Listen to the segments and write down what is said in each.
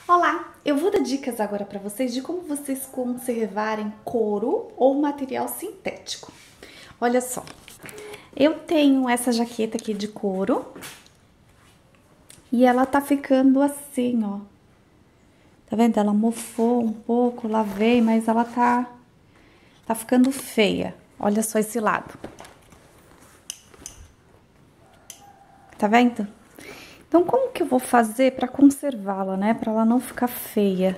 Olá, eu vou dar dicas agora para vocês de como vocês conservarem couro ou material sintético. Olha só, eu tenho essa jaqueta aqui de couro e ela tá ficando assim, ó. Tá vendo? Ela mofou um pouco, lavei, mas ela tá ficando feia. Olha só esse lado. Tá vendo? Então, como que eu vou fazer para conservá-la, né? Para ela não ficar feia.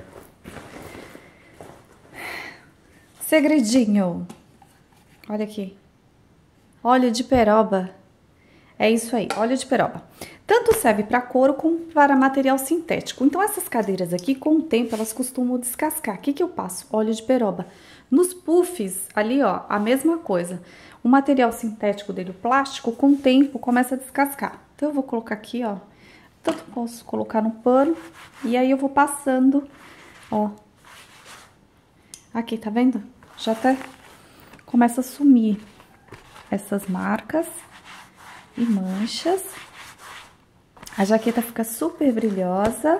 Segredinho. Olha aqui. Óleo de peroba. É isso aí, óleo de peroba. Tanto serve para couro como para material sintético. Então, essas cadeiras aqui, com o tempo, elas costumam descascar. O que que eu passo? Óleo de peroba. Nos puffs, ali, ó, a mesma coisa. O material sintético dele, o plástico, com o tempo, começa a descascar. Então, eu vou colocar aqui, ó. Tanto posso colocar no pano, e aí eu vou passando, ó. Aqui, tá vendo? Já até começa a sumir essas marcas e manchas. A jaqueta fica super brilhosa,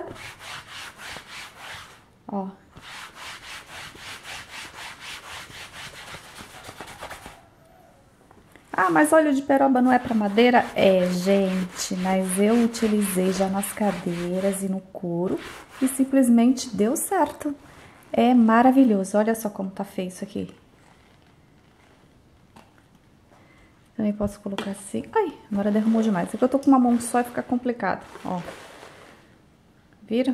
ó. Ah, mas óleo de peroba não é para madeira? É, gente, mas eu utilizei já nas cadeiras e no couro e simplesmente deu certo. É maravilhoso. Olha só como tá feio isso aqui. Também posso colocar assim. Ai, agora derramou demais. É que eu tô com uma mão só e fica complicado, ó. Viram?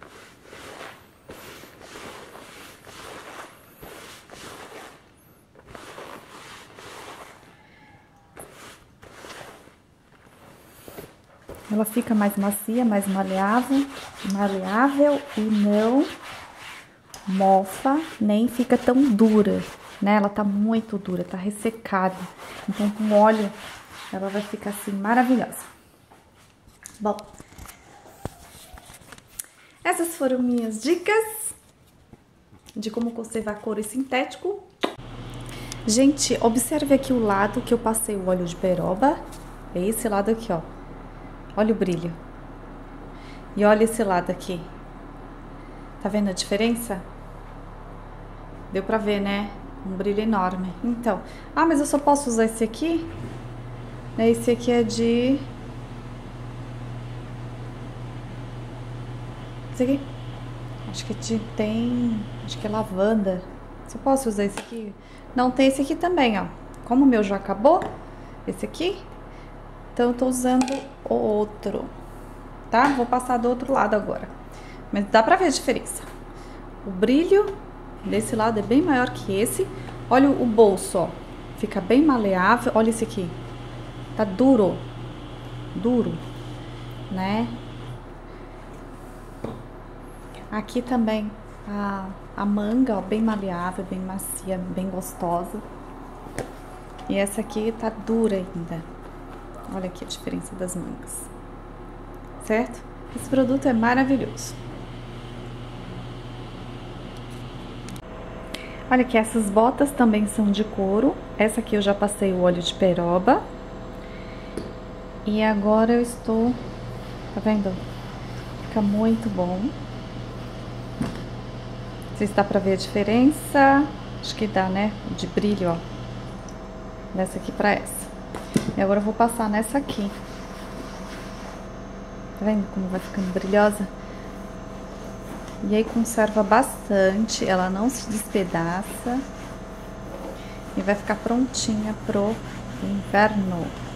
Ela fica mais macia, mais maleável e não mofa, nem fica tão dura, né? Ela tá muito dura, tá ressecada. Então, com óleo, ela vai ficar assim, maravilhosa. Bom, essas foram minhas dicas de como conservar couro sintético. Gente, observe aqui o lado que eu passei o óleo de peroba. É esse lado aqui, ó. Olha o brilho. E olha esse lado aqui. Tá vendo a diferença? Deu pra ver, né? Um brilho enorme. Então, ah, mas eu só posso usar esse aqui? Esse aqui é de... Esse aqui? Acho que acho que é lavanda. Só posso usar esse aqui? Não, tem esse aqui também, ó. Como o meu já acabou, esse aqui... Então, eu tô usando o outro, tá? Vou passar do outro lado agora. Mas dá pra ver a diferença. O brilho desse lado é bem maior que esse. Olha o bolso, ó. Fica bem maleável. Olha esse aqui. Tá duro. Duro, né? Aqui também a manga, ó, bem maleável, bem macia, bem gostosa. E essa aqui tá dura ainda. Olha aqui a diferença das mangas, certo? Esse produto é maravilhoso. Olha aqui, essas botas também são de couro. Essa aqui eu já passei o óleo de peroba. E agora eu estou... Tá vendo? Fica muito bom. Não sei se dá pra ver a diferença. Acho que dá, né? De brilho, ó. Dessa aqui pra essa. E agora eu vou passar nessa aqui. Tá vendo como vai ficando brilhosa? E aí conserva bastante, ela não se despedaça. E vai ficar prontinha pro inverno.